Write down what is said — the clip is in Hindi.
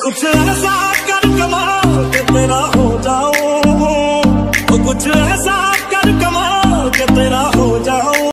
कुछ ऐसा कर कमाल के तेरा हो जाऊं, कुछ ऐसा कर कमाल के तेरा